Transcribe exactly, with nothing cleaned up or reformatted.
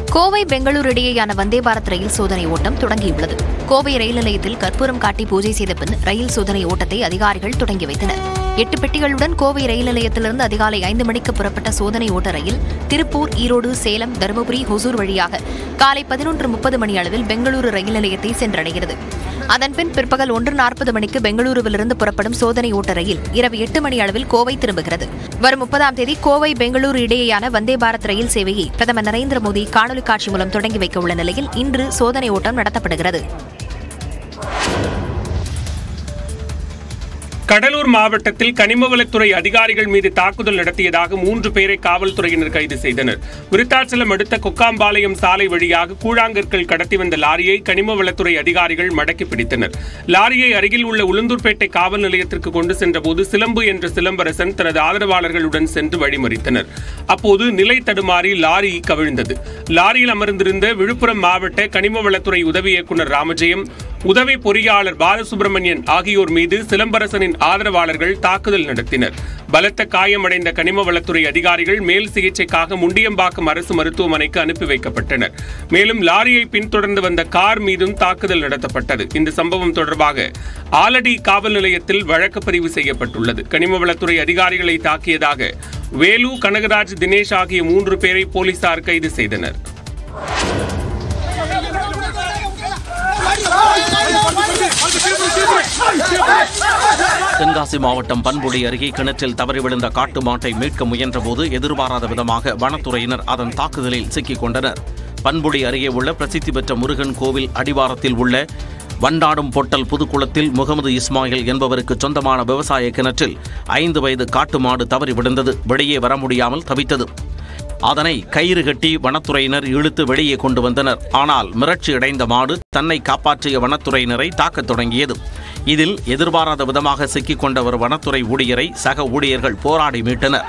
கோவை பெங்களூரு இடையேயான வந்தே பாரத் ரயில் சோதனை ஓட்டம் தொடங்கியுள்ளது. கோவை ரயில் நிலையத்தில் கற்பூரம் காட்டி பூஜை செய்த பின் ரயில் சோதனை ஓட்டத்தை அதிகாரிகள் தொடங்கி வைத்தனர். எட்டு பெட்டிகளுடன் கோவை ரயில் நிலையத்திலிருந்து அதிகாலை ஐந்து மணிக்கு புறப்பட்ட சோதனை ஓட்ட ரயில் திருப்பூர், ஈரோடு, சேலம், தருமபுரி, ஹொசூர் வழியாக காலை பதினொன்று முப்பது மணி அளவில் பெங்களூரு ரயில் நிலையத்தை சென்றடைகிறது. அதன்பின் பிற்பகல் ஒன்று நாற்பது மணிக்கு பெங்களூருவிலிருந்து புறப்படும் சோதனை ஓட்ட ரயில் இரவு எட்டு மணி அளவில் கோவை திரும்புகிறது. வரும் முப்பதாம் தேதி கோவை பெங்களூரு இடையேயான வந்தே பாரத் ரயில் சேவையை பிரதமர் நரேந்திர மோடி காணொலி காட்சி மூலம் தொடங்கி வைக்க உள்ள நிலையில் இன்று சோதனை ஓட்டம் நடத்தப்படுகிறது. கடலூர் மாவட்டத்தில் கனிமவளத்துறை அதிகாரிகள் மீது தாக்குதல் நடத்தியதாக மூன்று பேரை காவல்துறையினர் கைது செய்தனர். விருத்தாச்சலம் அடுத்த கொக்காம்பாளையம் சாலை வழியாக கூழாங்கற்கள் கடத்தி வந்த லாரியை கனிமவளத்துறை அதிகாரிகள் மடக்கி பிடித்தனர். லாரியை அருகில் உள்ள உளுந்தூர்பேட்டை காவல் நிலையத்திற்கு கொண்டு சென்றபோது சிலம்பு என்ற சிலம்பரசன் தனது ஆதரவாளர்களுடன் சென்று வழிமறித்தனர். அப்போது நிலை தடுமாறி லாரி கவிழ்ந்தது. லாரியில் அமர்ந்திருந்த விழுப்புரம் மாவட்ட கனிமவளத்துறை உதவி இயக்குநர் ராமஜெயம், உதவி பொறியாளர் பாலசுப்ரமணியன் ஆகியோர் மீது சிலம்பரசனின் ஆதரவாளர்கள் தாக்குதல் நடத்தினர். பலத்த காயமடைந்த கனிமவளத்துறை அதிகாரிகள் மேல் சிகிச்சைக்காக முண்டியம்பாக்கம் அரசு மருத்துவமனைக்கு அனுப்பி வைக்கப்பட்டனர். மேலும் லாரியை பின்தொடர்ந்து வந்த கார் மீதும் தாக்குதல் நடத்தப்பட்டது. இந்த சம்பவம் தொடர்பாக ஆலடி காவல் நிலையத்தில் வழக்கு பதிவு செய்யப்பட்டுள்ளது. கனிமவளத்துறை அதிகாரிகளை தாக்கியதாக வேலு, கனகராஜ், தினேஷ் ஆகிய மூன்று பேரை போலீசார் கைது செய்தனர். தென்காசி மாவட்டம் பண்புடி அருகே கிணற்றில் தவறி விழுந்த காட்டு மாட்டை மீட்க முயன்றபோது எதிர்பாராத விதமாக வனத்துறையினர் அதன் தாக்குதலில் சிக்கிக் கொண்டனர். பண்புடி அருகே உள்ள பிரசித்தி பெற்ற முருகன் கோவில் அடிவாரத்தில் உள்ள வண்டாடும் பொட்டல் புதுக்குளத்தில் முகமது இஸ்மாயில் என்பவருக்கு சொந்தமான விவசாய கிணற்றில் ஐந்து வயது காட்டு மாடு தவறி விழுந்தது. வெளியே வர முடியாமல் தவித்தது. அதனை கயிறு கட்டி வனத்துறையினர் இழுத்து வெளியே கொண்டு வந்தனர். ஆனால் மிரட்சி அடைந்த மாடு தன்னை காப்பாற்றிய வனத்துறையினரை தாக்கத் தொடங்கியது. இதில் எதிர்பாராத விதமாக சிக்கிக் கொண்ட ஒரு வனத்துறை ஊழியரை சக ஊழியர்கள் போராடி மீட்டனர்.